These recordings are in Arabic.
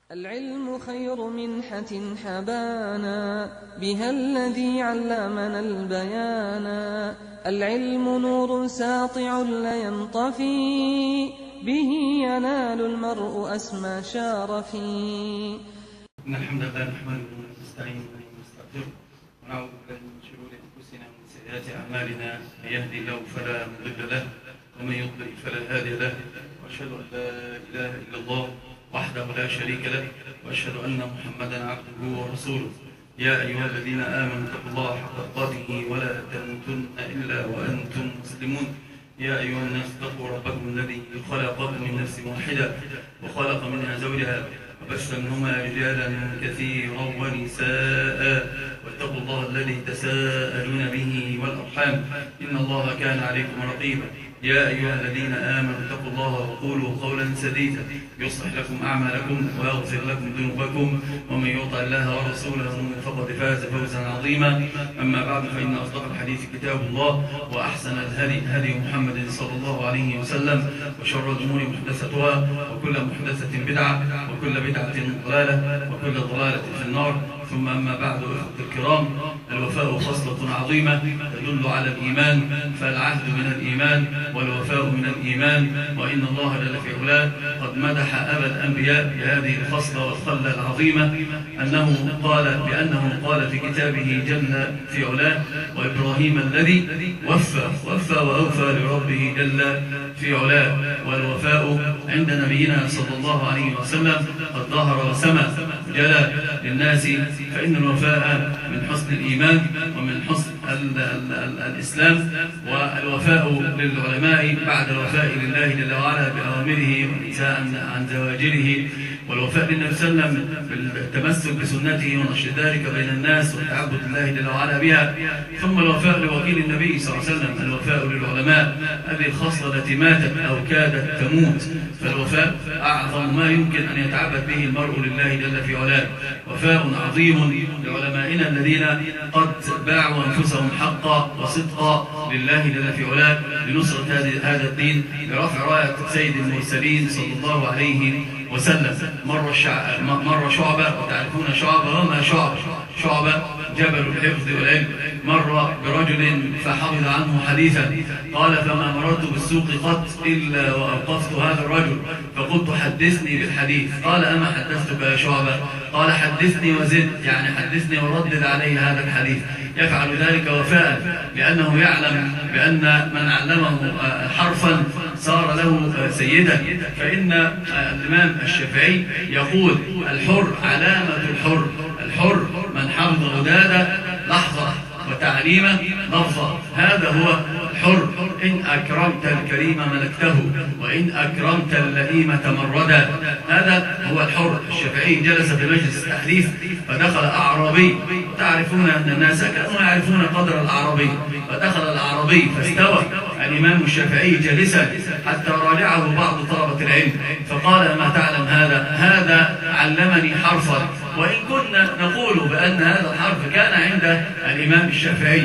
العلم خير منحة حبانا بها الذي علمنا البيانا. العلم نور ساطع لا ينطفي به ينال المرء أسمى شارفي. إن الحمد لله نحمده ونستعينه ونستغفره ونعوذ بالله من شرور أنفسنا ومن سيئات أعمالنا. من يهدي الله فلا مضل له ومن يضلل فلا هادي له، وأشهد أن لا إله إلا الله وحده لا شريك له، وأشهد أن محمدا عبده ورسوله. يا أيها الذين آمنوا اتقوا الله حق تقاته ولا تموتن إلا وأنتم مسلمون. يا أيها الناس اتقوا ربكم الذي خلقكم من نفس واحدة وخلق منها زوجها وبث منهما رجالا كثيرا ونساء، واتقوا الله الذي تساءلون به والأرحام إن الله كان عليكم رقيبا. يا أيها الذين آمنوا اتقوا الله وقولوا قولا سديدا يصلح لكم أعمالكم ويغفر لكم ذنوبكم، ومن يطع الله ورسوله فقد فاز فوزا عظيما. أما بعد، فإن أصدق الحديث كتاب الله، وأحسن الهدي هدي محمد صلى الله عليه وسلم، وشر الأمور محدثاتها، وكل محدثة بدعة، وكل بدعة ضلالة، وكل ضلالة في النار. ثم أما بعد، أخوة الكرام، الوفاء خصلة عظيمة تدل على الإيمان، فالعهد من الإيمان والوفاء من الإيمان. وإن الله جل في علاه قد مدح أبا الأنبياء بهذه الخصلة والخلة العظيمة، بأنه قال في كتابه جل في علاه: وإبراهيم الذي وفى وأوفى لربه جل في علاه. والوفاء عند نبينا صلى الله عليه وسلم قد ظهر وسمى جلى للناس، فإن الوفاء من حسن الإيمان ومن حسن الإسلام. والوفاء للعلماء بعد الوفاء لله جل وعلا بأوامره والنساء عن زواجره، والوفاء للنبي صلى الله عليه وسلم بالتمسك بسنته ونشر ذلك بين الناس والتعبد لله جل وعلا بها. ثم الوفاء لوكيل النبي صلى الله عليه وسلم، الوفاء للعلماء، هذه الخصلة التي ماتت أو كادت تموت. فالوفاء أعظم ما يمكن أن يتعبد به المرء لله جل في علاه. وفاء عظيم لعلمائنا الذين قد باعوا أنفسهم حقا وصدقا لله جل في علاه لنصرة هذا الدين، لرفع راية سيد المرسلين صلى الله عليه وسلم. مر شعبة، وتعرفون شعبة وما شعبة جبل الحفظ والعلم، مر برجل فحفظ عنه حديثا، قال: فما مررت بالسوق قط إلا وأوقفت هذا الرجل فقلت: حدثني بالحديث. قال: أما حدثتك يا شعبة؟ قال: حدثني وزد، يعني حدثني وردد علي هذا الحديث. يفعل ذلك وفاء، لأنه يعلم بأن من علمه حرفا صار له سيدا. فإن الإمام الشافعي يقول: الحر علامة الحر من حفظ غدادة لحظة وتعليمه لفظة. هذا هو الحر. إن أكرمت الكريم ملكته، وإن أكرمت اللئيم تمردا. هذا هو الحر. الشافعي جلس في مجلس التحديث فدخل أعرابي، وتعرفون أن الناس كانوا يعرفون قدر الأعرابي، فدخل الأعرابي فاستوى الإمام الشافعي جالسا حتى راجعه بعض طلبة العلم، فقال: ما تعلم هذا علمني حرفا. وإن كنا نقول بأن هذا الحرف كان عند الإمام الشافعي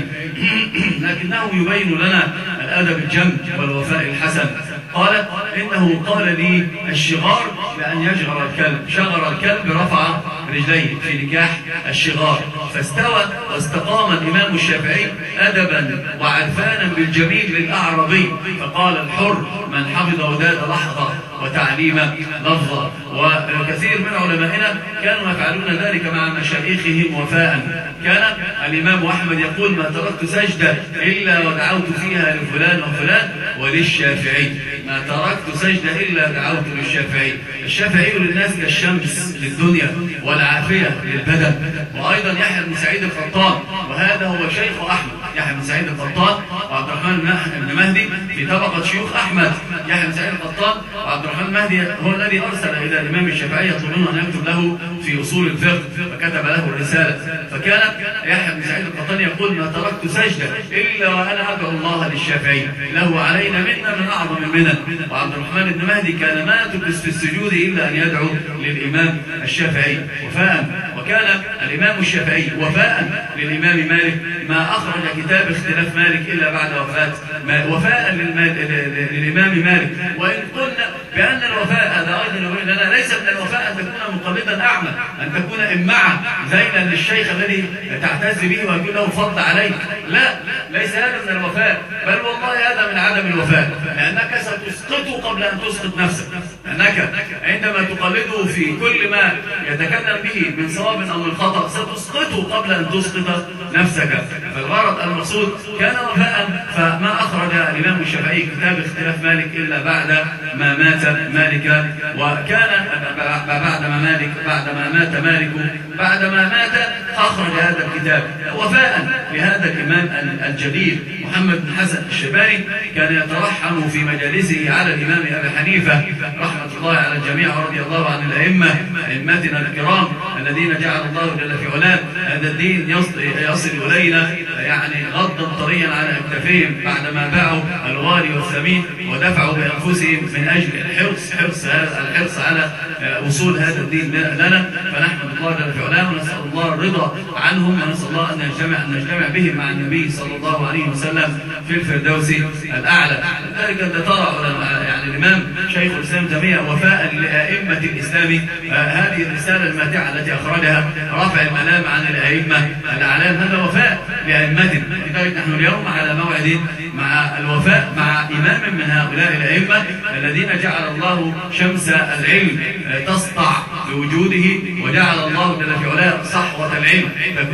لكنه يبين لنا الأدب الجم والوفاء الحسن. قال: إنه قال لي الشغار بأن يشغر الكلب، شغر الكلب رفع رجليه في نكاح الشغار، فاستوى واستقام الإمام الشافعي أدبا وعرفانا بالجميل للأعرابي، فقال: الحر من حفظ وداد لحظة وتعليم لفظة. وكثير من علمائنا كانوا يفعلون ذلك مع مشايخهم وفاء. كان الإمام أحمد يقول: ما تركت سجدة إلا ودعوت فيها لفلان وفلان وللشافعي. ما تركت سجدة إلا دعوت للشافعي. الشافعي للناس كالشمس للدنيا والعافية للبدن. وأيضا يحيى بن سعيد القطان، وهذا هو شيخ أحمد، يحيى بن سعيد القطان وعبد الرحمن بن مهدي في طبقة شيوخ أحمد. يحيى بن سعيد القطان وعبد الرحمن مهدي هو الذي أرسل إلى الإمام الشافعي يطلبون أن يكتب له في أصول الفقه، فكتب له الرسالة. فكان يحيى بن سعيد القطان يقول: ما تركت سجدة إلا وأنا أدعو الله للشافعي، له علينا منا من أعظم المنن. وعبد الرحمن بن مهدي كان ما تجلس في السجود إلا أن يدعو للإمام الشافعي وفاء. وكان الإمام الشافعي وفاء للإمام مالك ما أخرج كتاب اختلاف مالك إلا بعد وفاء للإمام مالك. وإن قلنا بأن الوفاء هذا أيضا يقول لنا ليس من الوفاء أن تكون مقلدا أعمى، أن تكون إمعة زينا للشيخ الذي تعتز به ويكون له فضل عليك، لا، ليس هذا من الوفاء، بل والله هذا من عدم الوفاء، لأنك ستسقطه قبل أن تسقط نفسك، أنك عندما تقلده في كل ما يتكلم به من صواب أو من خطأ ستسقطه قبل أن تسقط نفسك. فالغرض المقصود كان وفاء، فما أخرج الإمام الشافعي كتاب اختلاف مالك إلا بعد ما مات مالك، وكان بعدما مات أخرج هذا الكتاب وفاء لهذا الإمام الجليل محمد بن حسن الشيباني. كان يترحم في مجالسه على الإمام أبي حنيفة رحمة الله على الجميع ورضي الله عن أئمتنا الكرام الذين جعل الله جل في علاه هذا الدين يصل إلينا يعني غضا طريا على أكتافهم بعدما باعوا الغالي والثمين ودفعوا بأنفسهم من أجل الحرص على وصول هذا الدين لنا. فنحمد الله جل في علاه ونسأل الله الرضا عنهم، ونسأل الله أن نجتمع بهم مع النبي صلى الله عليه وسلم في الفردوس الأعلى. ذلك أن ترى يعني الإمام شيخ الإسلام تيمية وفاء لأئمة الإسلام هذه الرسالة الماتعة التي أخرجها رفع الملام عن الأئمة الأعلام، هذا وفاء لأئمتنا. لذلك نحن اليوم على موعد مع الوفاء مع إمام من هؤلاء الأئمة الذين جعل الله شمس العلم تسطع بوجوده، وجعل الله جل في علاه صحوة العلم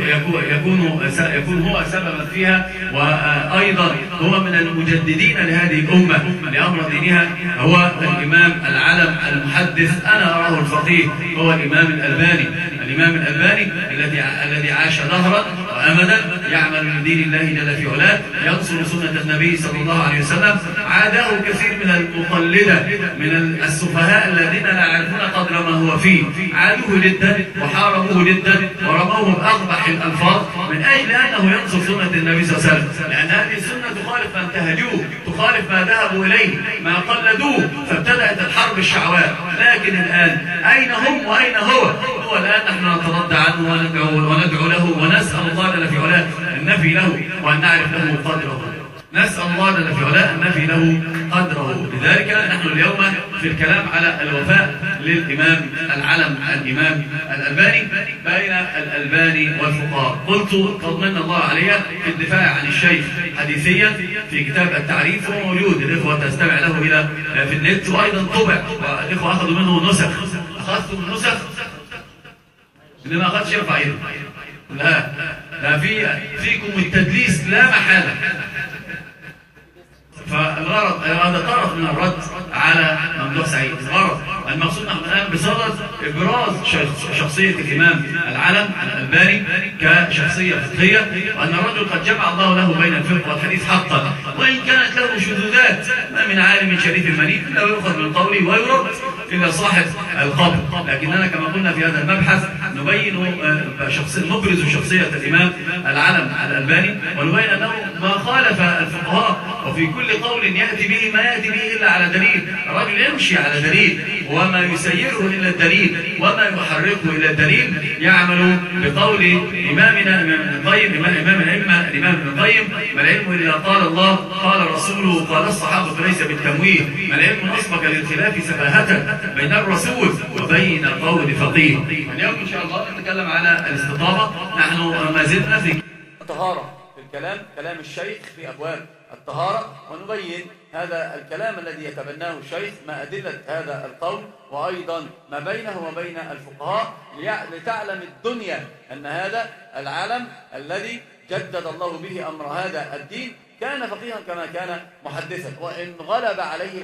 يكون هو سببا فيها، وأيضا هو من المجددين لهذه الأمة لأمر دينها. هو الإمام العلم المحدث أنا أراه الفقيه هو الإمام الألباني الذي عاش دهرا وأمدا يعمل لدين الله جل في علاه، ينصر سنة النبي صلى الله عليه وسلم. عاداه كثير من المقلدة من السفهاء الذين لا يعرفون قدر ما هو فيه، عادوه جدا وحاربوه جدا ورموه بأقبح الألفاظ من أجل أنه ينصر سنة النبي صلى الله عليه وسلم، لأن هذه السنة تخالف ما انتهجوه، تخالف ما ذهبوا إليه، ما قلدوه، فابتدأت الحرب الشعواء. لكن الآن أين هم وأين هو الآن نحن نتردى عنه وندعو له ونسأل الله جل في علاه أن نفي له وأن نعرف له قدره، نسأل الله جل في علاه أن نفي له قدره. لذلك نحن اليوم في الكلام على الوفاء للإمام العلم الإمام الألباني بين الألباني والفقهاء. قلت قد من الله علي في الدفاع عن الشيخ حديثيا في كتاب التعريف، هو موجود، الإخوة تستمع له إلى في النت، وأيضا طبع والإخوة أخذوا منه نسخ. أخذتم النسخ؟ اللي ما أخذش يرفع يده. لا فيكم التدليس لا محالة. فالغرض هذا طرف من الرد على ممدوح سعيد. الغرض المقصود نحن الآن بصدد إبراز شخصية الإمام العلم الألباني كشخصية فقهية، وأن الرجل قد جمع الله له بين الفقه والحديث حقا، وإن كانت له شذوذات ما من عالم شريف منيف إلا ويؤخذ من قوله ويرد إلى صاحب القبر. لكننا كما قلنا في هذا المبحث نبين نبرز شخصية الإمام العلم الألباني، ونبين أنه ما خالف الفقهاء، وفي كل قول يأتي به ما يأتي به إلا على دليل. الرجل يمشي على دليل، وما يسيره إلى الدليل وما يحركه إلى الدليل. يعمل بقول إمامنا ابن القيم، إمام الأئمة الإمام ابن القيم: ما العلم إلا قال الله قال رسوله قال الصحابة ليس بالتمويه، ما العلم أسبق للخلاف سفاهة بين الرسول وبين قول فقيه. اليوم إن شاء الله نتكلم على الاستطابة. نحن ما زلنا في الطهارة، في الكلام كلام الشيخ في أبواب الطهارة، ونبين هذا الكلام الذي يتبناه الشيخ ما أدلة هذا القول، وأيضا ما بينه وبين الفقهاء، لتعلم الدنيا أن هذا العالم الذي جدد الله به أمر هذا الدين كان فقيها كما كان محدثا، وإن غلب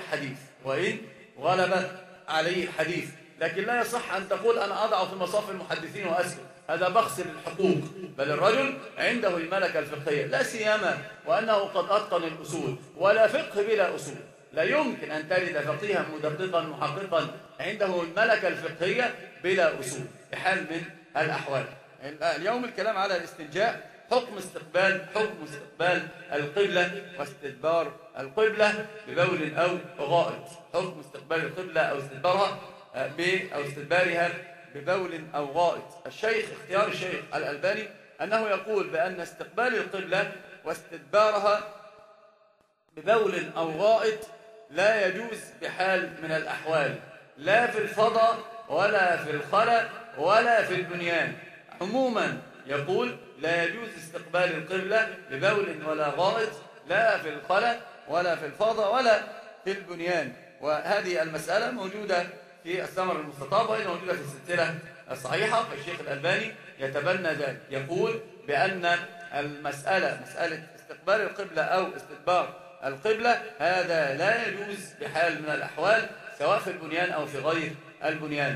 عليه الحديث لكن لا يصح أن تقول أنا أضع في مصاف المحدثين وأسكت، هذا بخس للحقوق. بل الرجل عنده الملكة الفقهية، لا سيما وأنه قد أتقن الأصول، ولا فقه بلا أصول. لا يمكن أن تجد فقيها مدققا محققا عنده الملكة الفقهية بلا أصول بحال من الأحوال. اليوم الكلام على الاستنجاء، حكم استقبال القبلة واستدبار القبلة ببول أو غائط. حكم استقبال القبلة أو استدبارها ببول أو غائط. اختيار الشيخ الألباني أنه يقول بأن استقبال القبلة واستدبارها ببول أو غائط لا يجوز بحال من الأحوال، لا في الفضاء ولا في الخلاء ولا في البنيان. عموما يقول لا يجوز استقبال القبلة ببول ولا غائط، لا في الخلاء ولا في الفضاء ولا في البنيان. وهذه المسألة موجودة في الثمر المستطاب، وهي موجودة في السلسلة الصحيحة. فالشيخ الألباني يتبنى ذلك، يقول بأن مسألة استقبال القبلة أو استدبار القبلة هذا لا يجوز بحال من الأحوال، سواء في البنيان أو في غير البنيان.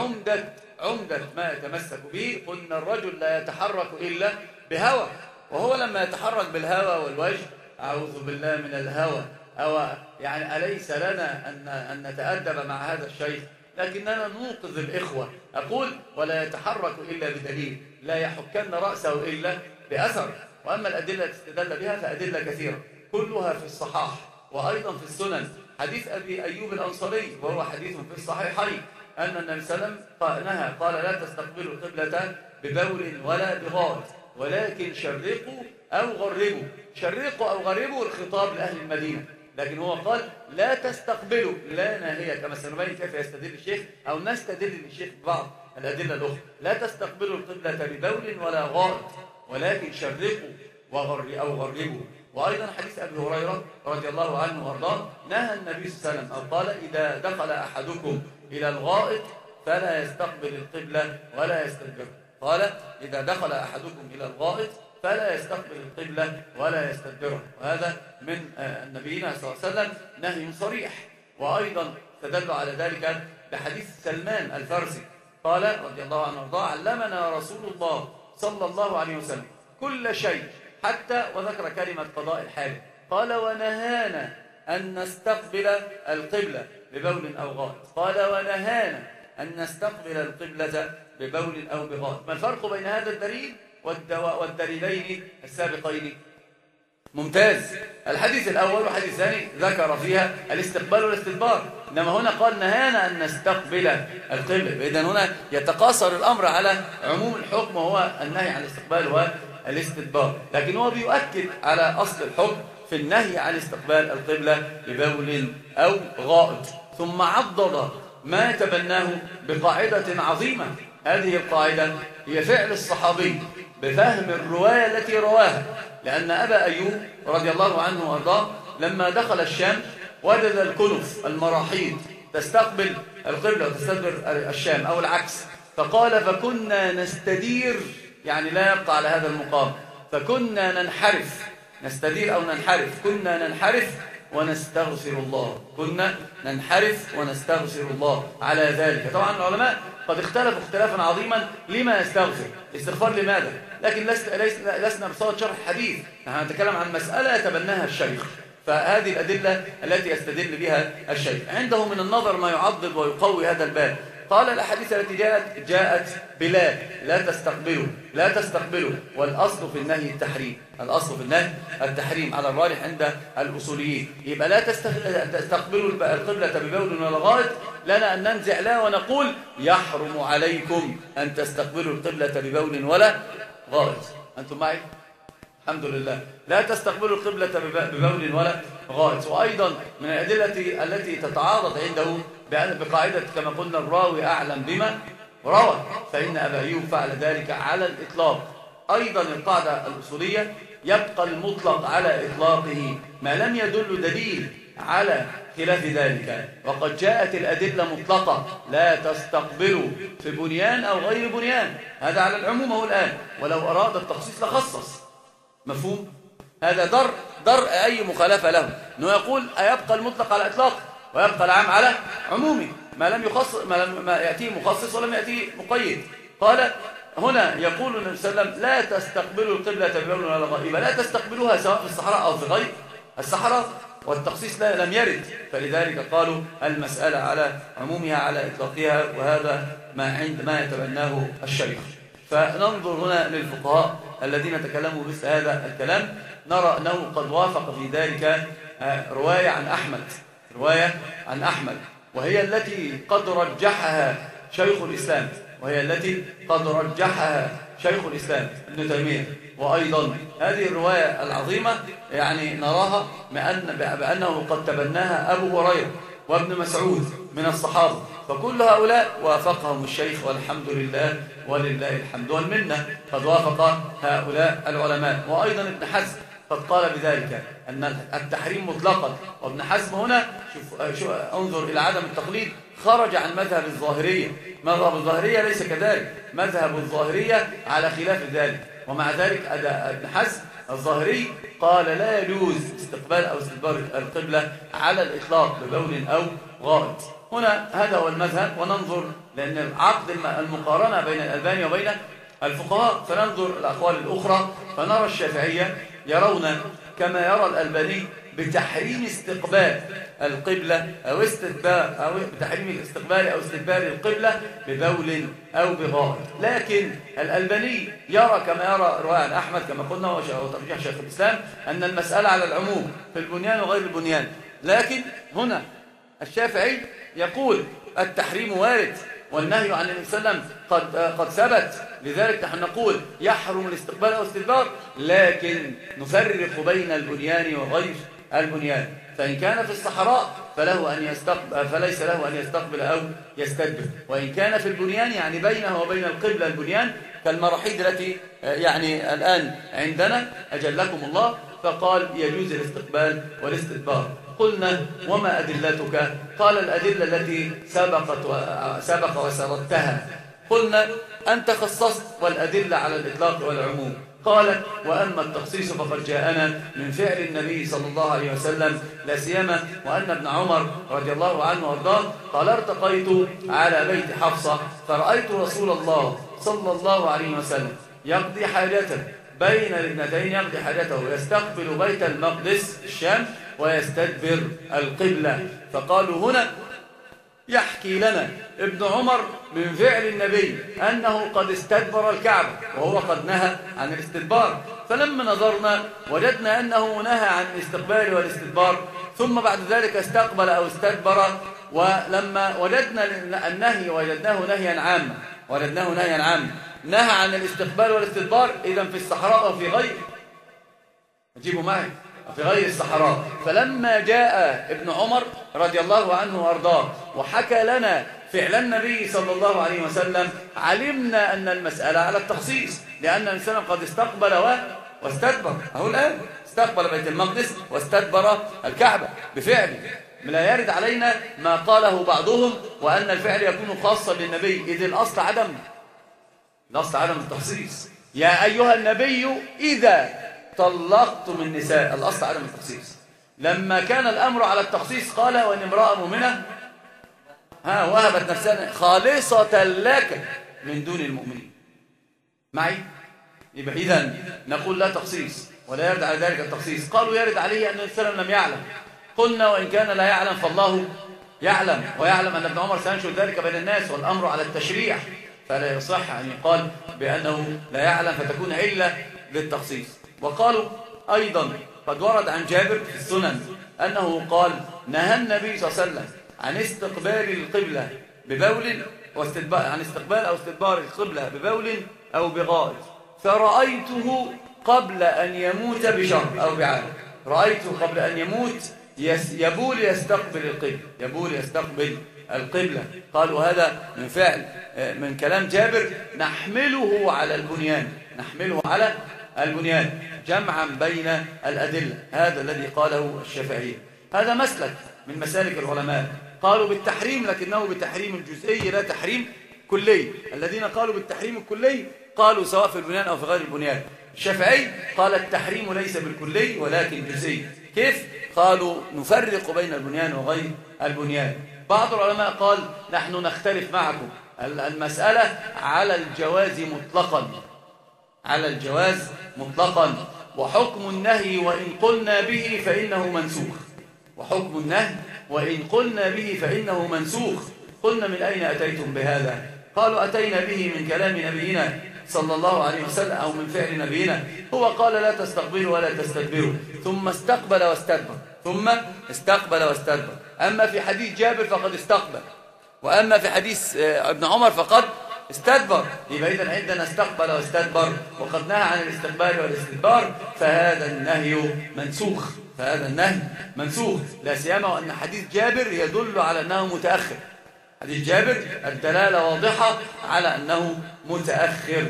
عمدة ما يتمسك به قلنا الرجل لا يتحرك إلا بهوى، وهو لما يتحرك بالهوى والوجه أعوذ بالله من الهوى، أو يعني أليس لنا أن نتأدب مع هذا الشيخ؟ لكننا نوقظ الإخوة. أقول ولا يتحرك إلا بدليل، لا يحكن رأسه إلا بأثر. وأما الأدلة التي استدل بها فأدلة كثيرة كلها في الصحاح وأيضا في السنن. حديث أبي أيوب الأنصاري وهو حديث في الصحيحين أن النبي صلى الله عليه وسلم نهى قال لا تستقبلوا القبلة ببول ولا بغائط ولكن شرقوا أو غربوا. شرقوا أو غربوا الخطاب لأهل المدينة، لكن هو قال لا تستقبلوا، لا ناهية كما سنبين كيف يستدل الشيخ أو نستدل للشيخ ببعض الأدلة الأخرى. لا تستقبلوا القبلة ببول ولا غائط ولكن شرقوا أو غربوا. وأيضا حديث أبي هريرة رضي الله عنه وارضاه نهى النبي صلى الله عليه وسلم أو قال إذا دخل أحدكم إلى الغائط فلا يستقبل القبلة ولا يستدبر. قال إذا دخل أحدكم إلى الغائط فلا يستقبل القبلة ولا يستدبرها. وهذا من النبينا صلى الله عليه وسلم نهي صريح. وأيضا تدل على ذلك بحديث سلمان الفارسي قال رضي الله عنه وارضاه علمنا رسول الله صلى الله عليه وسلم كل شيء حتى وذكر كلمة قضاء الحاجة. قال ونهانا أن نستقبل القبلة ببول أو غائط. قال ونهانا أن نستقبل القبلة ببول أو بغائط. ما الفرق بين هذا الدليل والدليلين السابقين؟ ممتاز. الحديث الأول والحديث الثاني ذكر فيها الاستقبال والاستدبار، إنما هنا قال نهانا أن نستقبل القبلة. إذن هنا يتقاصر الأمر على عموم الحكم وهو النهي عن الاستقبال والاستدبار، لكن هو بيؤكد على أصل الحكم في النهي عن استقبال القبلة ببول أو غائط. ثم عضد ما يتبناه بقاعدة عظيمة. هذه القاعدة هي فعل الصحابي بفهم الرواية التي رواها، لأن أبا أيوب رضي الله عنه وارضاه لما دخل الشام وجد الكنف المراحيض تستقبل القبلة وتستدبر الشام أو العكس، فقال فكنا نستدير، يعني لا يبقى على هذا المقام، فكنا ننحرف، نستدير أو ننحرف، كنا ننحرف ونستغفر الله، كنا ننحرف ونستغفر الله على ذلك. طبعا العلماء قد اختلفوا اختلافا عظيما لما يستغفر، استغفار لماذا؟ لكن لسنا بصدد شرح الحديث، نحن نتكلم عن مسألة يتبناها الشيخ. فهذه الأدلة التي يستدل بها الشيخ عنده من النظر ما يعضد ويقوي هذا الباب. قال الأحاديث التي جاءت بلا لا تستقبلوا والأصل في النهي التحريم، الأصل في النهي التحريم على الراجح عند الأصوليين. يبقى لا تستقبلوا القبلة ببول ولا غائط، لنا أن ننزع لا ونقول يحرم عليكم أن تستقبلوا القبلة ببول ولا غائط. أنتم معي؟ الحمد لله. لا تستقبلوا القبلة ببول ولا غائط. وأيضا من الأدلة التي تتعارض عنده بقاعدة كما قلنا الراوي أعلم بما روى، فإن أبا أيوب فعل ذلك على الإطلاق. أيضا القاعدة الأصولية يبقى المطلق على إطلاقه ما لم يدل دليل على خلاف ذلك، وقد جاءت الأدلة مطلقة لا تستقبلوا في بنيان أو غير بنيان، هذا على العموم هو الآن، ولو أراد التخصيص لخصص. مفهوم؟ هذا درء أي مخالفة له، أنه يقول أيبقى المطلق على إطلاق ويبقى العام على عمومه ما لم يخصص، ما يأتيه مخصص ولم يأتيه مقيد. قال هنا يقول النبي صلى الله عليه وسلم لا تستقبلوا القبلة ببول ولا غائط، لا تستقبلوها سواء في الصحراء أو في غير الصحراء، والتخصيص لم يرد، فلذلك قالوا المسألة على عمومها على إطلاقها، وهذا ما يتبناه الشريعة. فننظر هنا للفقهاء الذين تكلموا مثل هذا الكلام، نرى أنه قد وافق في ذلك رواية عن أحمد، وهي التي قد رجحها شيخ الإسلام وهي التي قد رجحها شيخ الإسلام ابن تيمية. وأيضا هذه الرواية العظيمة يعني نراها بأنه قد تبناها أبو هريرة وابن مسعود من الصحابة، فكل هؤلاء وافقهم الشيخ والحمد لله ولله الحمد والمنة، قد وافق هؤلاء العلماء. وأيضا ابن حزم قد قال بذلك أن التحريم مطلقا. وابن حزم هنا انظر إلى عدم التقليد، خرج عن مذهب الظاهرية. مذهب الظاهرية ليس كذلك، مذهب الظاهرية على خلاف ذلك. ومع ذلك ابن حزم الظاهري قال لا يجوز استقبال أو استدبار القبلة على الإطلاق ببول أو غائط. هنا هذا هو المذهب. وننظر لأن عقد المقارنة بين الألباني وبين الفقهاء، فننظر الأقوال الأخرى فنرى الشافعية يرون كما يرى الألباني بتحريم استقبال القبلة أو استدبار أو بتحريم استقبال أو استدبار القبلة ببول أو بغائط. لكن الألباني يرى كما يرى رواية عن أحمد كما قلنا وترجيح شيخ الإسلام أن المسألة على العموم في البنيان وغير البنيان. لكن هنا الشافعي يقول التحريم وارد والنهي عن النبي صلى الله عليه وسلم قد ثبت، لذلك نحن نقول يحرم الاستقبال أو الاستدبار، لكن نفرق بين البنيان وغير البنيان. فإن كان في الصحراء فليس له أن يستقبل أو يستدبر، وإن كان في البنيان يعني بينه وبين القبلة البنيان كالمراحيض التي يعني الآن عندنا أجلكم الله، فقال يجوز الاستقبال والاستدبار. قلنا وما أدلتك؟ قال الأدلة التي سبق وسردتها. قلنا أنت خصصت والأدلة على الإطلاق والعموم. قال وأما التخصيص فقد جاءنا من فعل النبي صلى الله عليه وسلم، لا سيما وأن ابن عمر رضي الله عنه وارضاه قال ارتقيت على بيت حفصة فرأيت رسول الله صلى الله عليه وسلم يقضي حاجته بين الابنتين، يقضي حاجته ويستقبل بيت المقدس الشام ويستدبر القبلة. فقالوا هنا يحكي لنا ابن عمر من فعل النبي أنه قد استدبر الكعبة وهو قد نهى عن الاستدبار. فلما نظرنا وجدنا أنه نهى عن الاستقبال والاستدبار ثم بعد ذلك استقبل أو استدبر، ولما وجدنا النهي وجدناه نهيا عاما نهى عن الاستقبال والاستدبار إذن في الصحراء أو في غير، جيبوا معي، في غير الصحراء. فلما جاء ابن عمر رضي الله عنه وارضاه وحكى لنا فعل النبي صلى الله عليه وسلم علمنا أن المسألة على التخصيص، لأن الإنسان قد استقبل واستدبر. أهو الآن استقبل بيت المقدس واستدبر الكعبة بفعله. لا يرد علينا ما قاله بعضهم وأن الفعل يكون خاصا بالنبي، إذ الأصل عدم التخصيص. يا أيها النبي إذا طلقتم النساء، الأصل عدم التخصيص. لما كان الأمر على التخصيص قال وإن امرأة مؤمنة وهبت نفسها خالصة لك من دون المؤمنين. معي؟ يبقى إذن نقول لا تخصيص ولا يرد على ذلك التخصيص. قالوا يرد عليه أن السلام لم يعلم. قلنا وإن كان لا يعلم فالله يعلم، ويعلم أن ابن عمر سينشر ذلك بين الناس والأمر على التشريع، فلا يصح أن يقال بأنه لا يعلم فتكون علة للتخصيص. وقالوا أيضا قد ورد عن جابر في السنن أنه قال نهى النبي صلى الله عليه وسلم عن استقبال القبلة ببول واستدبار، عن استقبال أو استدبار القبلة ببول أو بغائط، فرأيته قبل أن يموت بشهر أو بعام، رأيته قبل أن يموت يبول يستقبل القبلة. قالوا هذا من كلام جابر نحمله على البنيان جمعا بين الأدلة. هذا الذي قاله الشافعية، هذا مسلك من مسالك العلماء. قالوا بالتحريم لكنه بتحريم الجزئي لا تحريم كلي. الذين قالوا بالتحريم الكلي قالوا سواء في البنيان أو في غير البنيان. الشافعي قال التحريم ليس بالكلي ولكن جزئي. كيف؟ قالوا نفرق بين البنيان وغير البنيان. بعض العلماء قال نحن نختلف معكم، المسألة على الجواز مطلقا، وحكم النهي وإن قلنا به فإنه منسوخ. قلنا من أين أتيتم بهذا؟ قالوا أتينا به من كلام نبينا صلى الله عليه وسلم أو من فعل نبينا. هو قال لا تستقبلوا ولا تستدبروا ثم استقبل واستدبر. أما في حديث جابر فقد استقبل، وأما في حديث ابن عمر فقد استدبر، يبقى إذن عندنا استقبل واستدبر وقد نهى عن الاستقبال والاستدبار، فهذا النهي منسوخ، فهذا النهي منسوخ، لا سيما وأن حديث جابر يدل على أنه متأخر. حديث جابر الدلالة واضحة على أنه متأخر.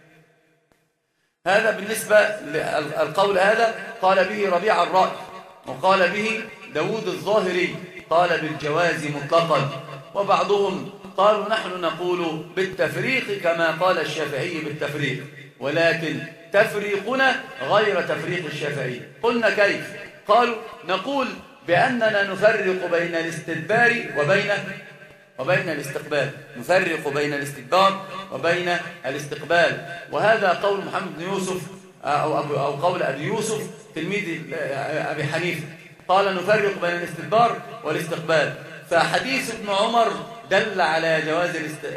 هذا بالنسبة للقول هذا قال به ربيع الرأي، وقال به داود الظاهري، قال بالجواز مطلقا، وبعضهم قالوا نحن نقول بالتفريق كما قال الشافعي بالتفريق، ولكن تفريقنا غير تفريق الشافعي. قلنا كيف؟ قالوا نقول بأننا نفرق بين الاستدبار وبين الاستقبال، نفرق بين الاستدبار وبين الاستقبال، وهذا قول محمد بن يوسف أو قول أبي يوسف تلميذ أبي حنيفة، قال نفرق بين الاستدبار والاستقبال. فحديث ابن عمر دل على جواز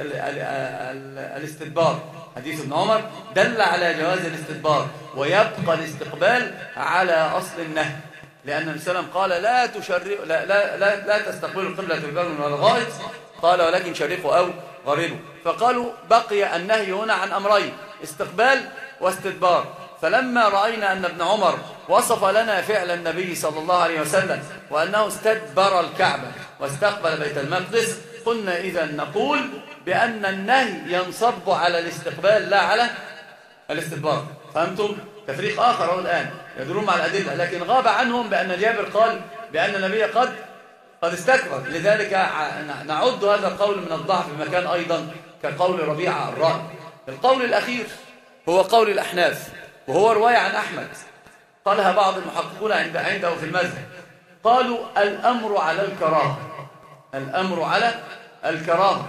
الاستدبار، حديث ابن عمر دل على جواز الاستدبار، ويبقى الاستقبال على أصل النهي، لأن النبي صلى الله عليه وسلم قال لا تستقبلوا القبلة ببر ولا غائط، قال ولكن شرقوا أو غربوا. فقالوا بقي النهي هنا عن أمرين، استقبال واستدبار. فلما رأينا أن ابن عمر وصف لنا فعل النبي صلى الله عليه وسلم وأنه استدبر الكعبة واستقبل بيت المقدس، قلنا إذا نقول بأن النهي ينصب على الاستقبال لا على الاستدبار. فهمتم؟ تفريق آخر هو الآن يدلون مع الأدلة، لكن غاب عنهم بأن جابر قال بأن النبي قد استكبر، لذلك نعد هذا القول من الضعف بمكان أيضا كقول ربيعة الرأي. القول الأخير هو قول الأحناف، وهو رواية عن أحمد قالها بعض المحققون عنده في المذهب، قالوا الأمر على الكراهة، الأمر على الكراهة،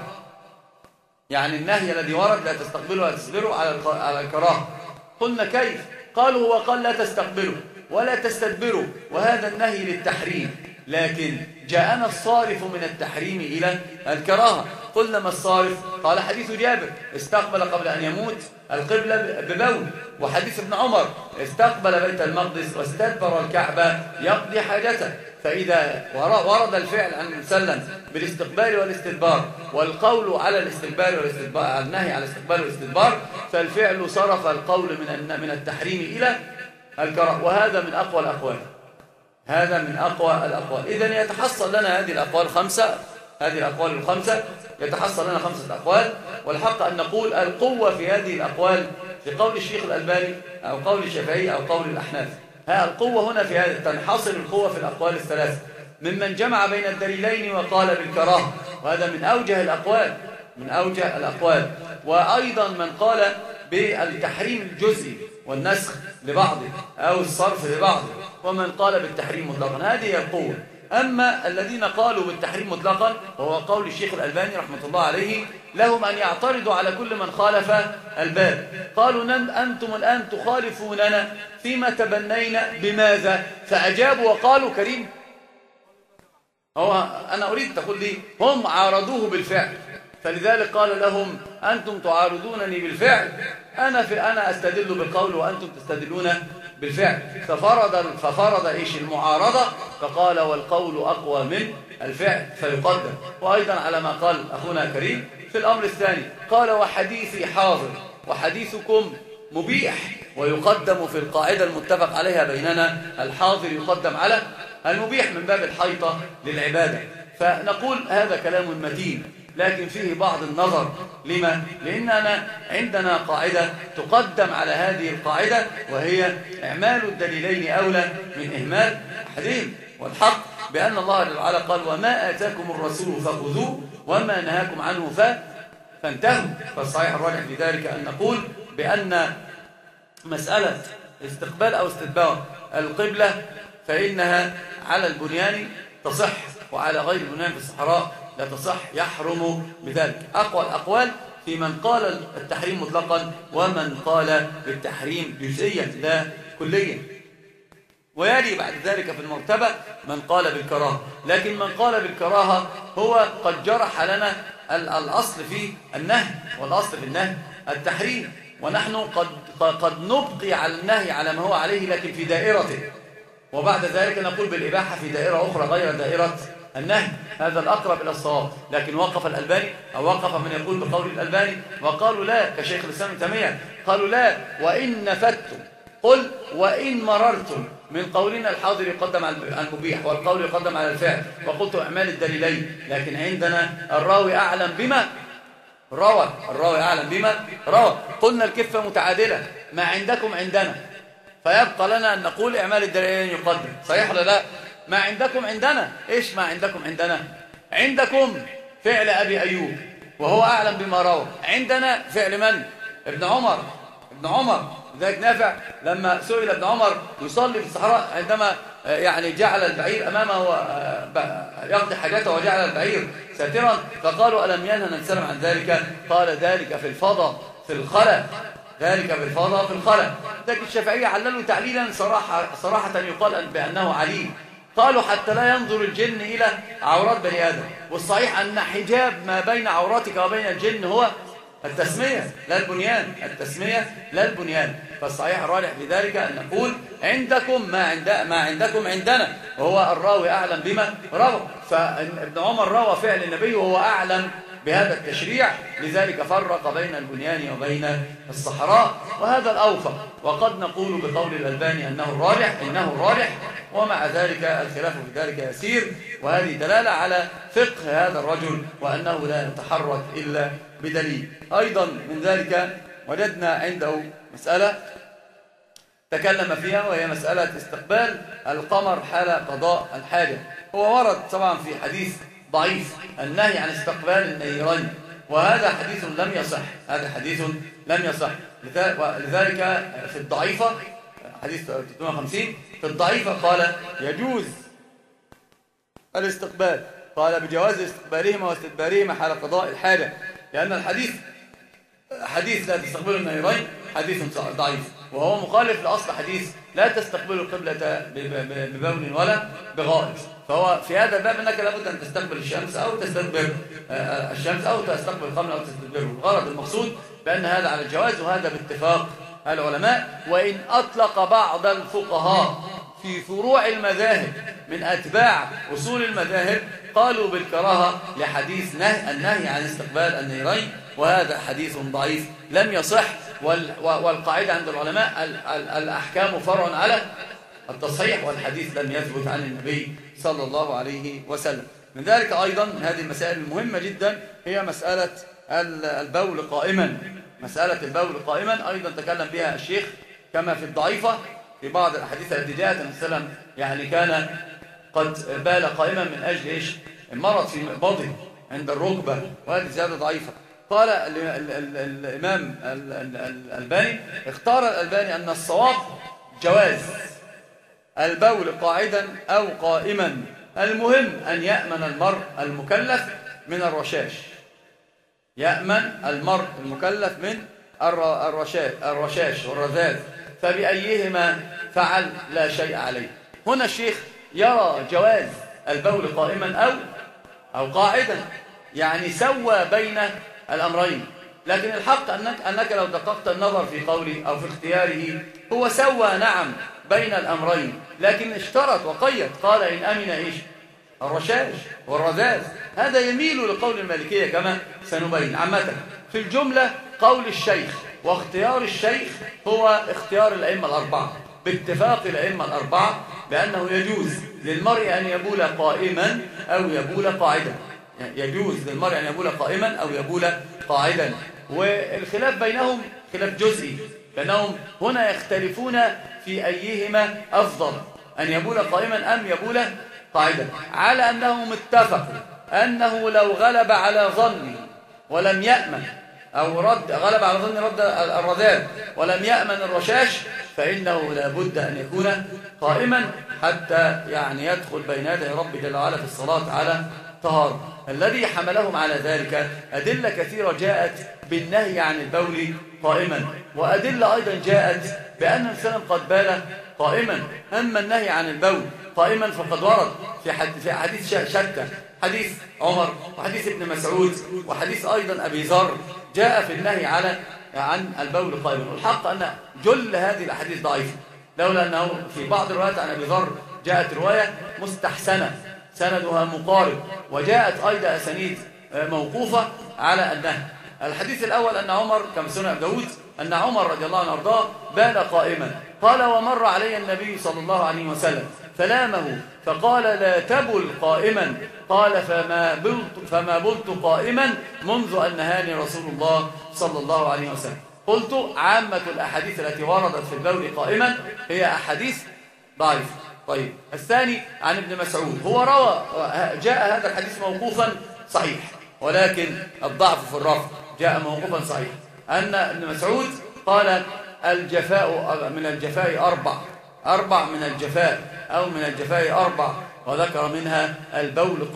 يعني النهي الذي ورد لا تستقبله ولا تستدبره على الكراهة. قلنا كيف؟ قالوا هو قال لا تستقبله ولا تستدبره، وهذا النهي للتحريم، لكن جاءنا الصارف من التحريم إلى الكراهة. قلنا ما الصارف؟ قال حديث جابر استقبل قبل أن يموت القبلة ببول، وحديث ابن عمر استقبل بيت المقدس واستدبر الكعبة يقضي حاجته. فإذا ورد الفعل عن المسلم بالاستقبال والاستدبار، والقول على الاستقبال والاستدبار، النهي على الاستقبال والاستدبار، فالفعل صرف القول من التحريم إلى الكراهة، وهذا من أقوى الأقوال، هذا من أقوى الأقوال. إذن يتحصل لنا هذه الأقوال الخمسة، هذه الأقوال الخمسة يتحصل لنا 5 أقوال، والحق أن نقول القوة في هذه الأقوال في قول الشيخ الألباني أو قول الشافعي أو قول الأحناف. القوة هنا في هذا تنحصر القوة في الأقوال الثلاثة، ممن جمع بين الدليلين وقال بالكراهة، وهذا من أوجه الأقوال، من أوجه الأقوال. وأيضا من قال بالتحريم الجزئي والنسخ لبعضه أو الصرف لبعضه، ومن قال بالتحريم مطلقا. هذه هي القوة. أما الذين قالوا بالتحريم مطلقا وهو قول الشيخ الألباني رحمة الله عليه، لهم أن يعترضوا على كل من خالف الباب. قالوا أنتم الآن تخالفوننا فيما تبنينا بماذا؟ فأجابوا وقالوا كريم. أنا أريد تقول لي هم عارضوه بالفعل، فلذلك قال لهم أنتم تعارضونني بالفعل، أنا أستدل بالقول وأنتم تستدلون بالفعل. ففرض إيش المعارضة، فقال والقول أقوى من الفعل فيقدم. وأيضا على ما قال أخونا كريم في الأمر الثاني، قال وحديثي حاضر وحديثكم مبيح، ويقدم في القاعدة المتفق عليها بيننا الحاضر يقدم على المبيح من باب الحيطة للعبادة. فنقول هذا كلام متين، لكن فيه بعض النظر. لما؟ لأننا عندنا قاعدة تقدم على هذه القاعدة، وهي إعمال الدليلين أولى من إهمال أحدهم. والحق بأن الله جل وعلا قال وما آتاكم الرسول فخذوه وما نهاكم عنه فانتهوا. فالصحيح الراجح في ذلك أن نقول بأن مسألة استقبال أو استدبار القبلة فإنها على البنيان تصح، وعلى غير البنيان في الصحراء لا تصح، يحرم بذلك. أقوى الأقوال في من قال التحريم مطلقا ومن قال بالتحريم جزئيا لا كليا. ويلي بعد ذلك في المرتبة من قال بالكراهة، لكن من قال بالكراهة هو قد جرح لنا الأصل في النهي، والأصل في النهي التحريم، ونحن قد نبقي على النهي على ما هو عليه لكن في دائرته، وبعد ذلك نقول بالإباحة في دائرة أخرى غير دائرة النهي، هذا الأقرب إلى الصواب. لكن وقف الألباني أو وقف من يقول بقول الألباني وقالوا لا، كشيخ الإسلام ابن تيمية، قالوا لا، وإن نفدتم قل وإن مررتم من قولنا الحاضر يقدم على المبيح والقول يقدم على الفعل، وقلت أعمال الدليلين، لكن عندنا الراوي أعلم بما روى، الراوي أعلم بما روى. قلنا الكفة متعادلة، ما عندكم عندنا، فيبقى لنا أن نقول إعمال الدليلين يقدم، صحيح ولا لا؟ ما عندكم عندنا، إيش ما عندكم عندنا؟ عندكم فعل أبي أيوب وهو أعلم بما روى، عندنا فعل من؟ ابن عمر. ذلك نافع لما سئل ابن عمر يصلي في الصحراء عندما يعني جعل البعير أمامه يقضي حاجاته وجعل البعير ساترا، فقالوا ألم ينهى نتسلم عن ذلك؟ قال ذلك في الفضاء في الخلا، ذلك في الفضاء في الخلا. لكن الشافعية عللوا تعليلا صراحة يقال بأنه عليم، قالوا حتى لا ينظر الجن إلى عورات بني آدم، والصحيح أن حجاب ما بين عوراتك وبين الجن هو التسمية لا البنيان، التسمية لا البنيان. فالصحيح الراجح في ذلك أن نقول عندكم ما عندكم عندنا، وهو الراوي أعلم بما روى. فابن عمر روى فعل النبي وهو أعلم بهذا التشريع، لذلك فرق بين البنيان وبين الصحراء، وهذا الأوفق. وقد نقول بقول الألباني إنه الراجح، ومع ذلك الخلاف في ذلك يسير، وهذه دلالة على فقه هذا الرجل وأنه لا يتحرك إلا بدليل. أيضا من ذلك وجدنا عنده مسألة تكلم فيها، وهي مسألة استقبال القمر حال قضاء الحاجة. هو ورد طبعا في حديث ضعيف النهي عن استقبال النيرين، وهذا حديث لم يصح، هذا حديث لم يصح. لذلك في الضعيفة حديث 350 في الضعيفة قال يجوز الاستقبال، قال بجواز استقبالهما واستدبارهما حال قضاء الحاجة، لأن الحديث حديث لا تستقبلوا النيرين حديث ضعيف، وهو مخالف لأصل حديث لا تستقبلوا القبلة ببول ولا بغائط. فهو في هذا الباب أنك لابد أن تستقبل الشمس أو تستدبر الشمس أو تستقبل القمر أو تستدبره. الغرض المقصود بأن هذا على الجواز، وهذا باتفاق العلماء. وإن أطلق بعض الفقهاء في فروع المذاهب من أتباع أصول المذاهب قالوا بالكراهة لحديث النهي عن استقبال النيرين، وهذا حديث ضعيف لم يصح. والقاعدة عند العلماء الأحكام فرع على التصحيح، والحديث لم يثبت عن النبي صلى الله عليه وسلم. من ذلك أيضا من هذه المسائل المهمة جدا هي مسألة البول قائما. مسألة البول قائما أيضا تكلم بها الشيخ كما في الضعيفة في بعض الأحاديث التي جاءت أن السلام يعني كان قد بال قائما من أجل إيش؟ المرض في بطنه عند الركبة، وهذه زيادة ضعيفة. قال الإمام الألباني، اختار الألباني أن الصواب جواز البول قاعدا أو قائما، المهم أن يأمن المرء المكلف من الرشاش، يأمن المرء المكلف من الرشاش والرذاذ، فبأيهما فعل لا شيء عليه. هنا الشيخ يرى جواز البول قائما أو قاعدا، يعني سوى بين الأمرين. لكن الحق أنك لو دققت النظر في قوله أو في اختياره هو سوى نعم بين الأمرين، لكن اشترط وقيد، قال إن أمن إيش؟ الرشاش والرذاذ. هذا يميل لقول المالكية كما سنبين. عامة في الجملة قول الشيخ واختيار الشيخ هو اختيار الأئمة الأربعة، باتفاق الأئمة الأربعة بأنه يجوز للمرء أن يبول قائما أو يبول قاعدا، يجوز للمرء أن يبول قائما أو يبول قاعدا. والخلاف بينهم خلاف جزئي، لأنهم هنا يختلفون في أيهما أفضل، أن يبول قائما أم يبول قاعدا، على أنهم اتفقوا أنه لو غلب على ظنه ولم يأمن، أو غلب على ظن رد الرذاذ ولم يأمن الرشاش، فإنه لا بد أن يكون قائما حتى يعني يدخل بين يدي رب جل وعلا في الصلاة على طهارة. الذي حملهم على ذلك أدلة كثيرة جاءت بالنهي عن البول قائما، وأدلة أيضا جاءت بأن الإنسان قد بال قائما. أما النهي عن البول قائما فقد ورد في حديث شتى، حديث عمر وحديث ابن مسعود وحديث أيضا أبي ذر، جاء في النهي عن البول قائما. والحق أن جل هذه الأحاديث ضعيفة، لولا أنه في بعض الروايات عن أبي ذر جاءت رواية مستحسنة، سندها مقارب، وجاءت أيضا أسانيد موقوفة على النهي. الحديث الأول أن عمر كما سنة أبي داود أن عمر رضي الله عنه وارضاه بال قائما، قال ومر علي النبي صلى الله عليه وسلم فلامه فقال لا تبل قائما، قال فما بلت قائما منذ أن نهاني رسول الله صلى الله عليه وسلم. قلت عامة الأحاديث التي وردت في البول قائما هي أحاديث ضعيفة. طيب الثاني عن ابن مسعود، هو روى جاء هذا الحديث موقوفا صحيح، ولكن الضعف في الرفع جاء موقوفا صحيح أن ابن مسعود قال الجفاء من الجفاء أربع من الجفاء أو من الجفاء أربع، وذكر منها البول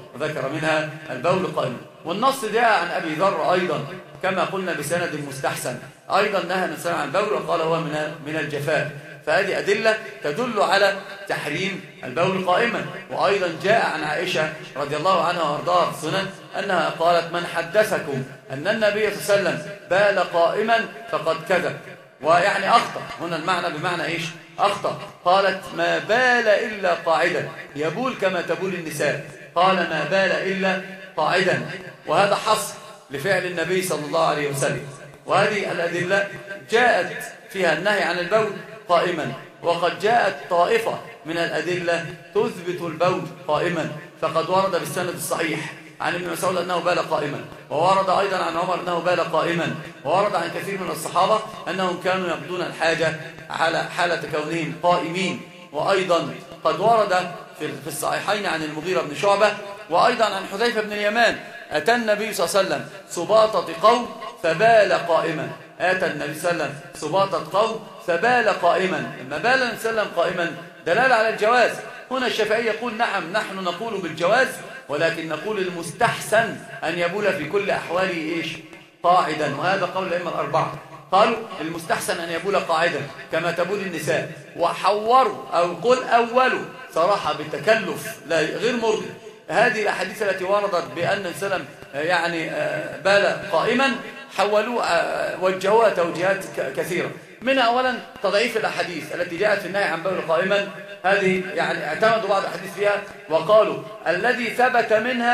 قائما والنص جاء عن أبي ذر أيضا كما قلنا بسند مستحسن، أيضا نهى النبي عن البول وقال هو من الجفاء. فهذه أدلة تدل على تحريم البول قائما. وأيضا جاء عن عائشة رضي الله عنها وارضاها في السنن أنها قالت من حدثكم أن النبي صلى الله عليه وسلم بال قائما فقد كذب، ويعني أخطأ، هنا المعنى بمعنى إيش؟ أخطأ. قالت ما بال إلا قاعدا، يبول كما تبول النساء، قال ما بال إلا قاعدا، وهذا حصر لفعل النبي صلى الله عليه وسلم. وهذه الأدلة جاءت فيها النهي عن البول قائما، وقد جاءت طائفة من الأدلة تثبت البول قائما، فقد ورد بالسند الصحيح عن ابن مسعود أنه بال قائما، وورد أيضا عن عمر أنه بال قائما، وورد عن كثير من الصحابة أنهم كانوا يقضون الحاجة على حالة كونهم قائمين. وأيضا قد ورد في الصحيحين عن المغيرة بن شعبة وأيضا عن حذيفة بن اليمان أتى النبي صلى الله عليه وسلم سباطة قوم فبال قائما، أتى النبي صلى الله عليه وسلم سباطة قوم فبال قائما. لما بال النبي صلى الله عليه وسلم قائما دلالة على الجواز. هنا الشافعي يقول نعم نحن نقول بالجواز، ولكن نقول المستحسن أن يبول في كل أحواله إيش؟ قاعدا، وهذا قول الأئمة الأربعة، قالوا المستحسن أن يبول قاعدا كما تبول النساء، وحوروا أو قل أولوا صراحة بالتكلف لا غير مرضي هذه الأحاديث التي وردت بأن السلام يعني بال قائما، حولوا وجهوها توجيهات كثيرة، منها أولا تضعيف الأحاديث التي جاءت في النهي عن بول قائما، هذه يعني اعتمدوا بعض الأحاديث فيها وقالوا الذي ثبت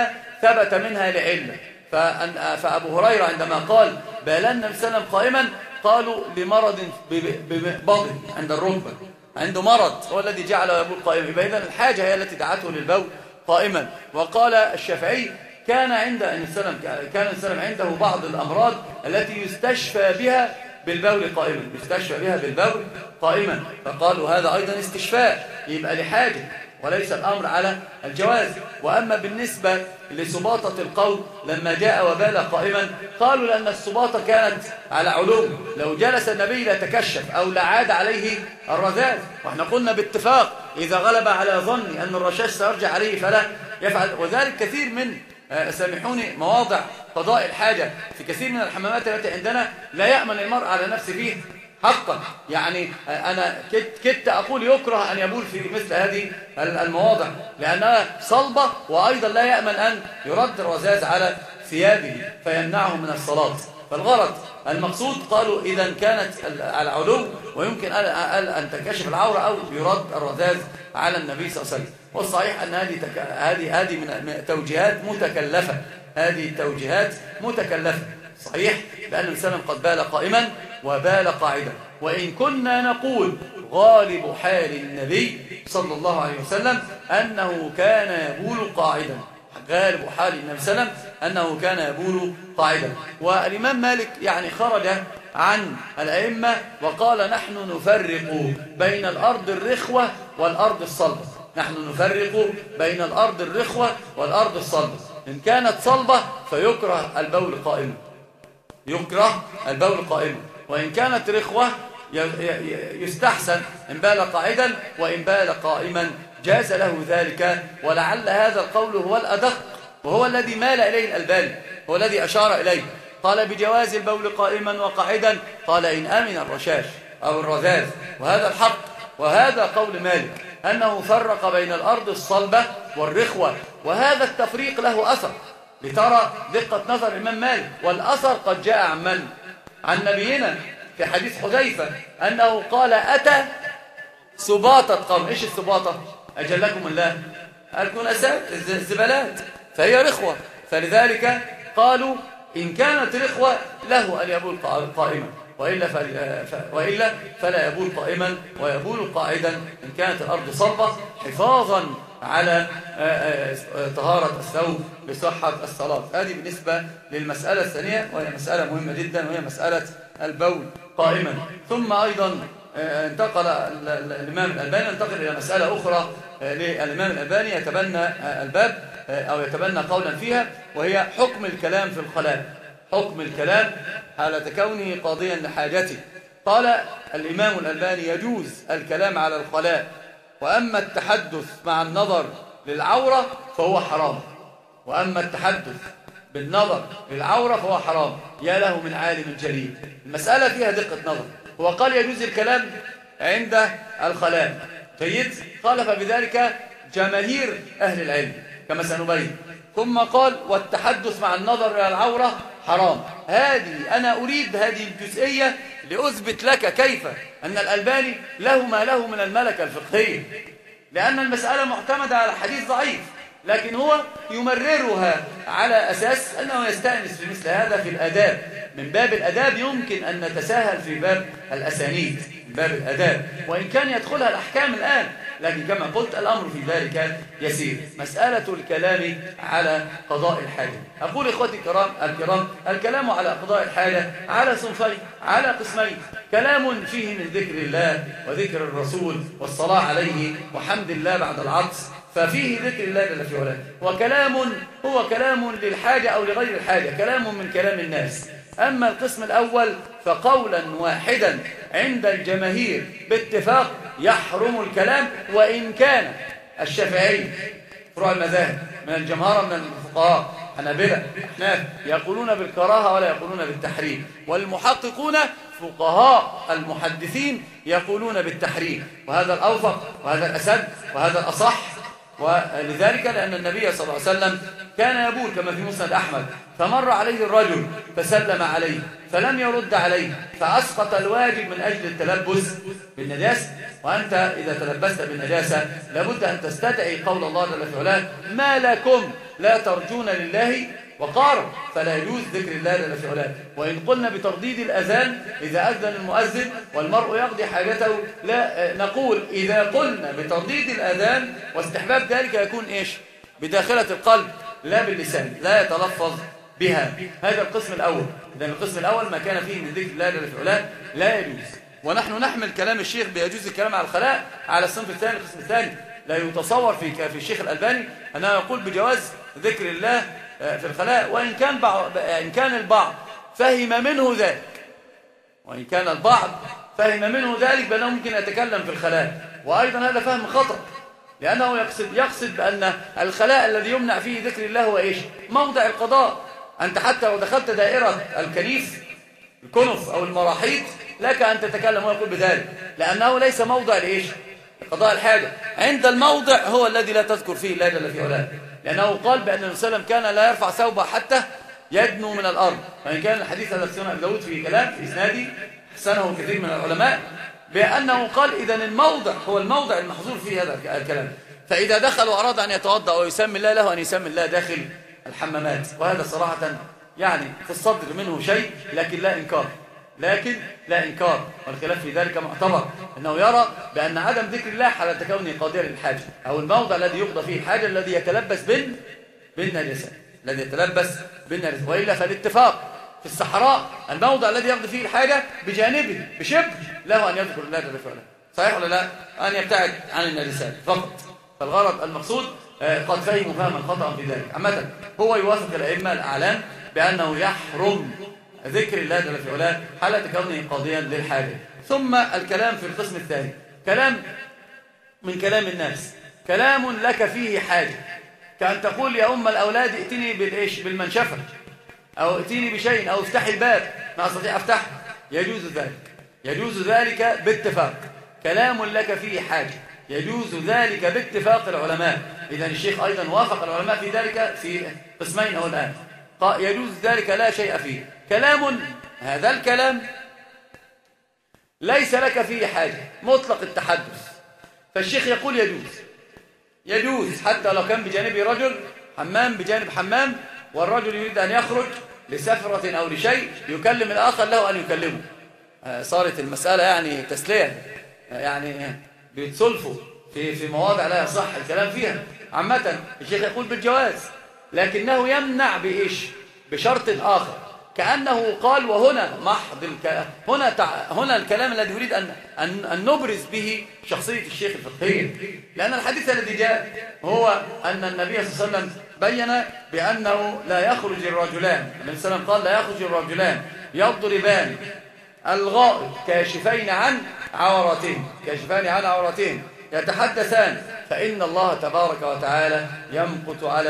منها لعلة. فأبو هريرة عندما قال بالنا النبي صلى الله عليه وسلم قائما قالوا لمرض ببطن عند الركبة، عنده مرض هو الذي جعله يبول قائما، يبقى إذن الحاجة هي التي دعته للبول قائما. وقال الشافعي كان النبي صلى الله عليه وسلم عنده بعض الأمراض التي يستشفى بها بالبول قائما، فقالوا هذا أيضا استشفاء، يبقى لحاجة وليس الأمر على الجواز. وأما بالنسبة لسباطة القوم لما جاء وبال قائما قالوا لأن السباطة كانت على علو، لو جلس النبي لتكشف أو لعاد عليه الرذاذ، واحنا قلنا باتفاق إذا غلب على ظني أن الرشاش سيرجع عليه فلا يفعل. وذلك كثير من سامحوني مواضع قضاء الحاجة في كثير من الحمامات التي عندنا لا يأمن المرء على نفسه فيه حقا، يعني أنا كدت أقول يكره أن يبول في مثل هذه المواضع لأنها صلبة، وأيضا لا يأمن أن يرد الرذاذ على ثيابه فيمنعه من الصلاة. فالغرض المقصود قالوا إذا كانت على علو ويمكن أن تنكشف العورة أو يرد الرذاذ على النبي صلى الله عليه وسلم. والصحيح أن هذه من توجيهات متكلفة، هذه التوجيهات متكلفة. صحيح بأن النبي صلى الله عليه وسلم قد بال قائما وبال قاعدا، وإن كنا نقول غالب حال النبي صلى الله عليه وسلم أنه كان يبول قاعدا، غالب حال النبي صلى الله عليه وسلم أنه كان يبول قاعدا. والإمام مالك يعني خرج عن الأئمة وقال نحن نفرق بين الأرض الرخوة والأرض الصلبة، نحن نفرق بين الأرض الرخوة والأرض الصلبة، إن كانت صلبة فيكره البول قائما، يكره البول قائما، وإن كانت رخوة يستحسن إن بال قاعدا، وإن بال قائما جاز له ذلك. ولعل هذا القول هو الأدق وهو الذي مال إليه الألباني، هو الذي أشار إليه، قال بجواز البول قائما وقاعدا، قال إن أمن الرشاش أو الرذاذ، وهذا الحق. وهذا قول مالك أنه فرق بين الأرض الصلبة والرخوة، وهذا التفريق له أثر، لترى دقة نظر الإمام مالك. والأثر قد جاء عن من؟ عن نبينا في حديث حذيفة أنه قال أتى سباطة قوم. إيش السباطة؟ أجلكم الله، الكنسات الزبالات، فهي رخوة. فلذلك قالوا إن كانت رخوة له أن يبول قائما، وإلا فلا يبول قائما ويبول قاعدا إن كانت الأرض صلبة، حفاظا على طهارة الثوب لصحة الصلاة. هذه بالنسبة للمسألة الثانية، وهي مسألة مهمة جدا، وهي مسألة البول قائما. ثم أيضا انتقل الإمام الألباني إلى مسألة أخرى للإمام الألباني يتبنى الباب أو يتبنى قولا فيها، وهي حكم الكلام في الخلاء. حكم الكلام حالة كونه قاضيا لحاجته. قال الإمام الألباني يجوز الكلام على الخلاء، وأما التحدث مع النظر للعورة فهو حرام. وأما التحدث بالنظر للعورة فهو حرام. يا له من عالم جليل. المسألة فيها دقة نظر. هو قال يجوز الكلام عند الخلاء، جيد، خالف بذلك جماهير أهل العلم كما سنبين. ثم قال والتحدث مع النظر إلى العورة حرام. أنا أريد هذه الجزئية لأثبت لك كيف أن الألباني له ما له من الملكة الفقهية، لأن المسألة معتمدة على حديث ضعيف، لكن هو يمررها على أساس أنه يستأنس في مثل هذا في الآداب. من باب الآداب يمكن أن نتساهل في باب الأسانيد، من باب الآداب، وإن كان يدخلها الأحكام الآن، لكن كما قلت الأمر في ذلك يسير. مسألة الكلام على قضاء الحاجة. أقول إخوتي الكرام الكلام على قضاء الحاجة على صنفين، على قسمين: كلام فيه من ذكر الله وذكر الرسول والصلاة عليه وحمد الله بعد العطس، ففيه ذكر الله جل في علاه. وكلام هو كلام للحاجة أو لغير الحاجة، كلام من كلام الناس. أما القسم الأول فقولا واحدا عند الجماهير باتفاق يحرم الكلام، وإن كان الشافعي فروع المذاهب من الجمهرة من الفقهاء حنابلة أحناف يقولون بالكراهة ولا يقولون بالتحريم، والمحققون فقهاء المحدثين يقولون بالتحريم، وهذا الأوفق وهذا الأسد وهذا الأصح. ولذلك لأن النبي صلى الله عليه وسلم كان يبول كما في مسند أحمد، فمر عليه الرجل فسلم عليه فلم يرد عليه، فأسقط الواجب من أجل التلبس بالنجاسة. وأنت إذا تلبست بالنجاسة لابد أن تستدعي قول الله جل في علاه: ما لكم لا ترجون لله وقارا. فلا يجوز ذكر الله جل في علاه. وإن قلنا بترديد الأذان إذا أذن المؤذن والمرء يقضي حاجته، لا نقول إذا قلنا بترديد الأذان واستحباب ذلك يكون إيش؟ بداخلة القلب لا باللسان، لا يتلفظ بها. هذا القسم الأول. إذن القسم الأول ما كان فيه من ذكر الله جل في علاه لا يجوز. ونحن نحمل كلام الشيخ بيجوز الكلام على الخلاء على الصنف الثاني. القسم الثاني لا يتصور في الشيخ الألباني أنه يقول بجواز ذكر الله في الخلاء، وإن كان البعض فهم منه ذلك، وإن كان البعض فهم منه ذلك بأنه ممكن يتكلم في الخلاء، وأيضا هذا فهم خطأ، لأنه يقصد بأن الخلاء الذي يمنع فيه ذكر الله هو إيش؟ موضع القضاء. أنت حتى لو دخلت دائرة الكنف أو المراحيض لك أن تتكلم ويقول بذلك، لأنه ليس موضع لإيش؟ لقضاء الحاجة. عند الموضع هو الذي لا تذكر فيه الله جل في علاه، لأنه قال بأن النبي صلى الله عليه وسلم كان لا يرفع ثوبه حتى يدنو من الأرض. وإن كان الحديث الذي سنة أبي داود في كلام في إسناده حسنه كثير من العلماء، بأنه قال إذن الموضع هو الموضع المحظور فيه هذا الكلام. فإذا دخل وأراد أن يتوضأ ويسمي الله له أن يسمي الله داخل الحمامات. وهذا صراحة يعني في الصدر منه شيء، لكن لا إنكار، والخلاف في ذلك معتبر. أنه يرى بأن عدم ذكر الله حالة كونه قادرا للحاجة، أو الموضع الذي يقضى فيه الحاجة الذي يتلبس بالنجاسة، وإلا فالاتفاق في الصحراء الموضع الذي يقضي فيه الحاجة بجانبه بشبه له أن يذكر الله جل وعلا، صحيح ولا لا؟ أن يبتعد عن النجاسات فقط. فالغرض المقصود قد فهموا فهما خطأ في ذلك. عامة هو يوافق الأئمة الأعلام بأنه يحرم ذكر الله جل في علاه حالة كونه قاضيا للحاجة. ثم الكلام في القسم الثاني كلام من كلام الناس، كلام لك فيه حاجة، كأن تقول يا أم الأولاد ائتني بالمنشفة، أو ائتني بشيء، أو افتحي الباب ما أستطيع أفتحه. يجوز ذلك باتفاق. كلام لك فيه حاجة يجوز ذلك باتفاق العلماء. إذن الشيخ أيضا وافق العلماء في ذلك في قسمين أو الآن. يجوز ذلك لا شيء فيه. كلام هذا الكلام ليس لك فيه حاجة، مطلق التحدث، فالشيخ يقول يجوز. يجوز حتى لو كان بجانبه رجل، حمام بجانب حمام، والرجل يريد أن يخرج لسفرة أو لشيء، يكلم الآخر له أن يكلمه. صارت المسألة يعني تسلية، يعني بيتصلفوا في مواضع لا يصح الكلام فيها. عامة الشيخ يقول بالجواز، لكنه يمنع بإيش؟ بشرط آخر، كأنه قال وهنا محض هنا الكلام الذي يريد أن نبرز به شخصية الشيخ الفقهية، لأن الحديث الذي جاء هو أن النبي صلى الله عليه وسلم بين بأنه لا يخرج الرجلان، النبي صلى الله عليه وسلم قال لا يخرج الرجلان يضربان الغائط كاشفين عن عورتين يتحدثان، فإن الله تبارك وتعالى يمقت على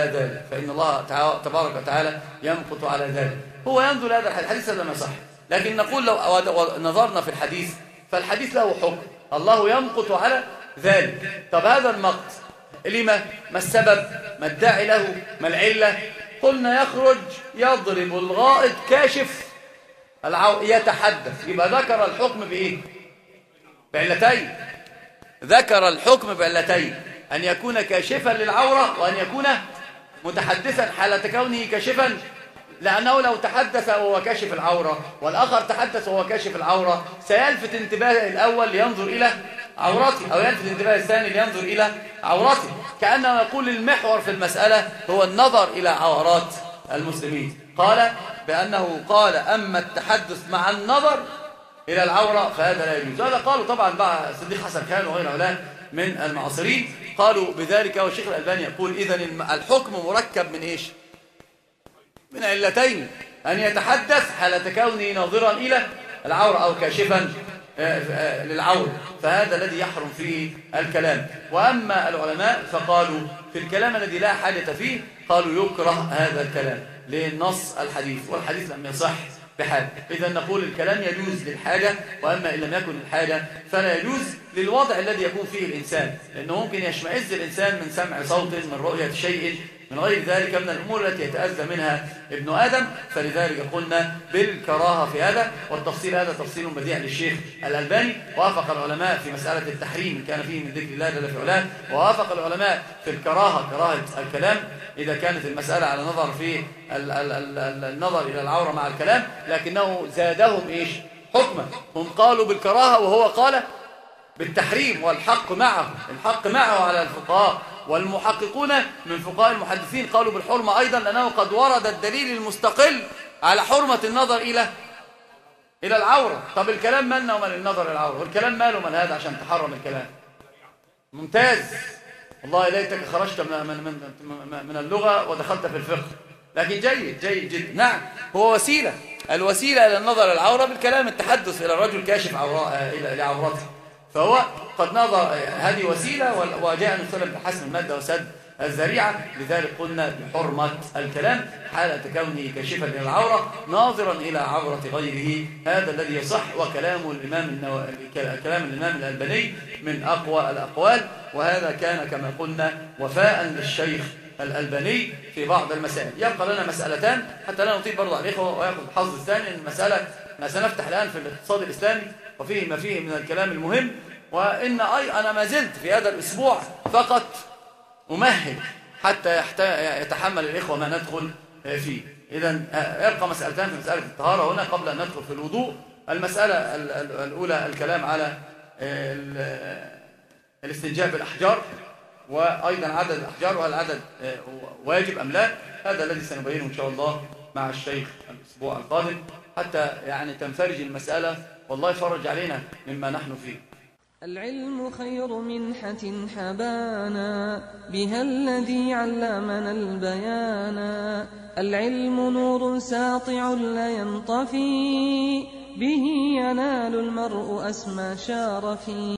ذلك. هو ينظر هذا الحديث لم يصح، لكن نقول لو نظرنا في الحديث فالحديث له حكم، الله يمقت على ذلك. طب هذا المقت لما؟ ما السبب؟ ما الداعي له؟ ما العلة؟ قلنا يخرج يضرب الغائط كاشف يتحدث، يبقى ذكر الحكم بإيه؟ بعلتين. ذكر الحكم بعلتين، أن يكون كاشفا للعورة وأن يكون متحدثا حالة كونه كاشفا، لأنه لو تحدث وهو كاشف العورة والآخر تحدث وهو كاشف العورة سيلفت انتباه الأول لينظر إلى عورته، أو يلفت انتباه الثاني لينظر إلى عورته، كأنه يقول المحور في المسألة هو النظر إلى عورات المسلمين. قال بأنه قال أما التحدث مع النظر إلى العورة فهذا لا يجوز. هذا قالوا طبعا مع صديق حسن خان وغير هؤلاء من المعاصرين، قالوا بذلك. والشيخ الألباني يقول إذن الحكم مركب من إيش؟ من علتين، أن يتحدث حالة كونه ناظرا إلى العورة أو كاشفا للعورة، فهذا الذي يحرم فيه الكلام. وأما العلماء فقالوا في الكلام الذي لا حاجة فيه قالوا يكره هذا الكلام لنص الحديث، والحديث لم يصح بحال. إذا نقول الكلام يجوز للحاجة، وأما إن لم يكن الحاجة فلا يجوز للوضع الذي يكون فيه الإنسان، لأنه ممكن يشمئز الإنسان من سمع صوت، من رؤية شيء، من غير ذلك من الأمور التي يتأذى منها ابن آدم. فلذلك قلنا بالكراهة في هذا، والتفصيل هذا تفصيل بديع للشيخ الألباني. وافق العلماء في مسألة التحريم كان فيه من ذكر الله جل في علاه، ووافق العلماء في الكراهة، كراهة الكلام إذا كانت المسألة على نظر في النظر إلى العورة مع الكلام، لكنه زادهم إيش؟ حكما. هم قالوا بالكراهة وهو قال بالتحريم، والحق معه، الحق معه على الفقهاء. والمحققون من فقهاء المحدثين قالوا بالحرمة أيضا، لأنه قد ورد الدليل المستقل على حرمة النظر إلى العورة. طب الكلام مالنا ومال النظر إلى العورة؟ والكلام ماله ومال هذا عشان تحرم الكلام؟ ممتاز، والله ليتك خرجت من اللغة ودخلت في الفقه، لكن جيد جدا. نعم، هو وسيلة، الوسيلة إلى النظر إلى العورة بالكلام، التحدث إلى الرجل كاشف إلى عورته، فهو قد نظر، هذه وسيلة. وجاء النبي صلى الله عليه وسلم بحسم المادة وسد الذريعة، لذلك قلنا بحرمة الكلام حالة كونه كاشفا إلى العورة ناظرا إلى عورة غيره. هذا الذي يصح، وكلام كلام الإمام الألباني من أقوى الأقوال، وهذا كان كما قلنا وفاء للشيخ الألباني في بعض المسائل. يبقى لنا مسألتان حتى لا نطيل برضه على الإخوة ويأخذ الحظ الثاني. المسألة ما سنفتح الآن في الاقتصاد الإسلامي وفيه ما فيه من الكلام المهم، وإن أنا ما زلت في هذا الأسبوع فقط أمهد حتى يتحمل الإخوة ما ندخل فيه. إذن يبقى مسألتان في مسألة الطهارة هنا قبل أن ندخل في الوضوء. المسألة الأولى الكلام على الاستنجاء بالأحجار، وأيضا عدد الأحجار، وهل العدد واجب أم لا. هذا الذي سنبينه إن شاء الله مع الشيخ الأسبوع القادم، حتى يعني تنفرج المسألة، والله يفرج علينا مما نحن فيه. العلم خير منحة حبانا، بها الذي علمنا البيانا. العلم نور ساطع لا ينطفي، به ينال المرء أسمى شارفي.